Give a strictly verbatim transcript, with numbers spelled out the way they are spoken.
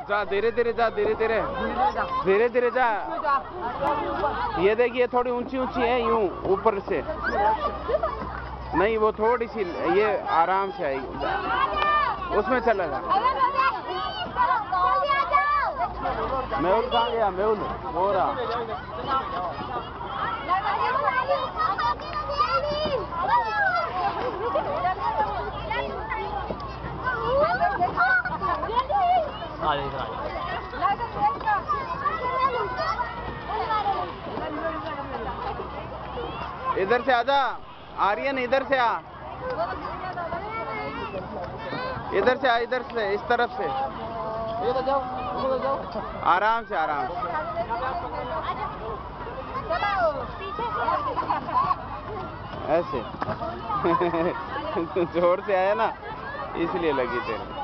जा धीरे धीरे जा, धीरे धीरे धीरे धीरे जा। ये देखिए थोड़ी ऊंची ऊंची है, यूं ऊपर से नहीं, वो थोड़ी सी, ये आराम से आएगी, उसमें चलेगा। मेहुल कहाँ गया? मेहुल हो रहा। इधर से आजा आर्यन, इधर से आ, इधर से आ, इधर से, इस तरफ से आराम से, आराम से। ऐसे जोर से आया ना, इसलिए लगी तेरे।